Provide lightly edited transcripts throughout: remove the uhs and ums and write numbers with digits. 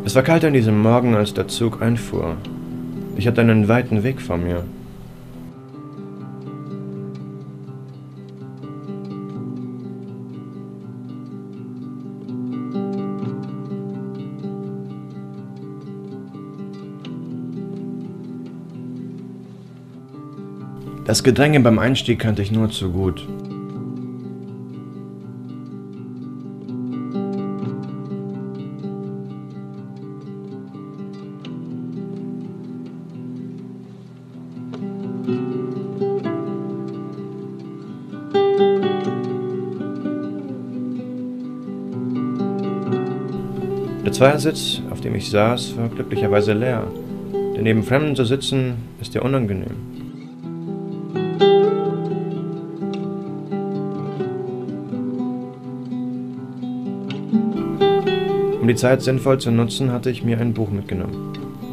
Es war kalt an diesem Morgen, als der Zug einfuhr. Ich hatte einen weiten Weg vor mir. Das Gedränge beim Einstieg kannte ich nur zu gut. Der Zweiersitz, auf dem ich saß, war glücklicherweise leer, denn neben Fremden zu sitzen, ist ja unangenehm. Um die Zeit sinnvoll zu nutzen, hatte ich mir ein Buch mitgenommen.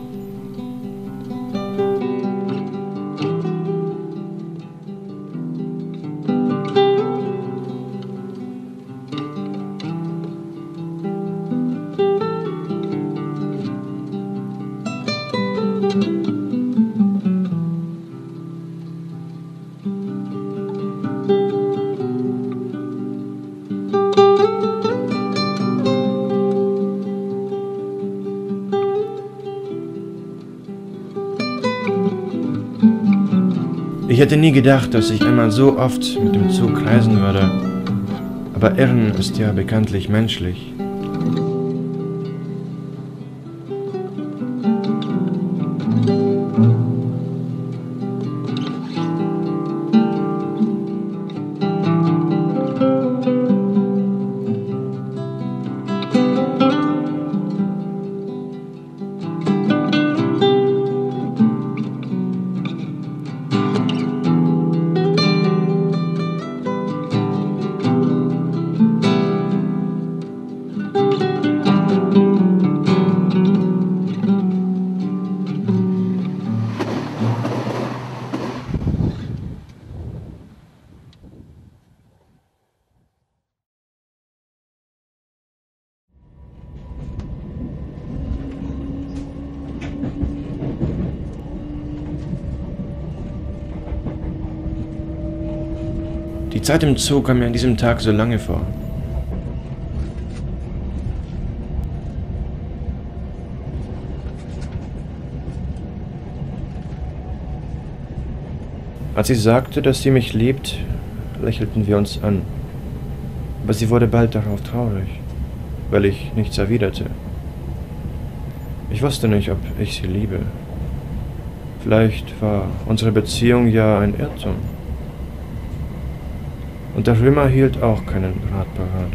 Ich hätte nie gedacht, dass ich einmal so oft mit dem Zug reisen würde, aber Irren ist ja bekanntlich menschlich. Die Zeit im Zoo kam mir an diesem Tag so lange vor. Als sie sagte, dass sie mich liebt, lächelten wir uns an. Aber sie wurde bald darauf traurig, weil ich nichts erwiderte. Ich wusste nicht, ob ich sie liebe. Vielleicht war unsere Beziehung ja ein Irrtum. Und der Römer hielt auch keinen Rat parat.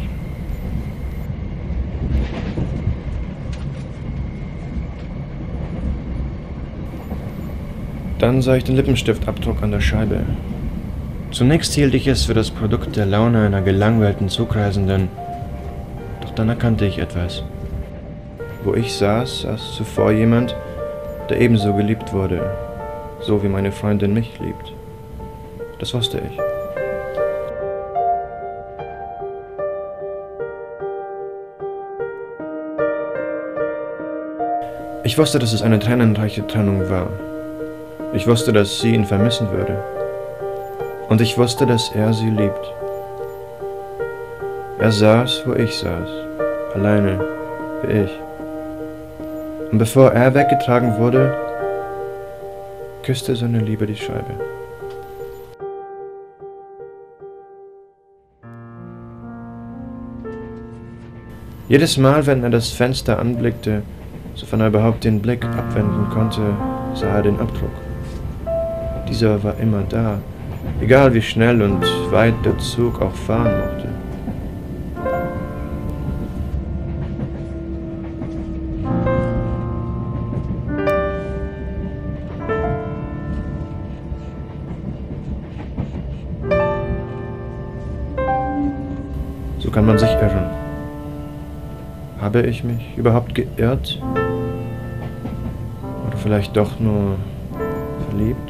Dann sah ich den Lippenstiftabdruck an der Scheibe. Zunächst hielt ich es für das Produkt der Laune einer gelangweilten Zugreisenden, doch dann erkannte ich etwas. Wo ich saß, saß zuvor jemand, der ebenso geliebt wurde, so wie meine Freundin mich liebt. Das wusste ich. Ich wusste, dass es eine tränenreiche Trennung war. Ich wusste, dass sie ihn vermissen würde. Und ich wusste, dass er sie liebt. Er saß, wo ich saß, alleine, wie ich. Und bevor er weggetragen wurde, küsste seine Liebe die Scheibe. Jedes Mal, wenn er das Fenster anblickte, sofern er überhaupt den Blick abwenden konnte, sah er den Abdruck. Dieser war immer da, egal wie schnell und weit der Zug auch fahren mochte. So kann man sich irren. Habe ich mich überhaupt geirrt? Oder vielleicht doch nur verliebt?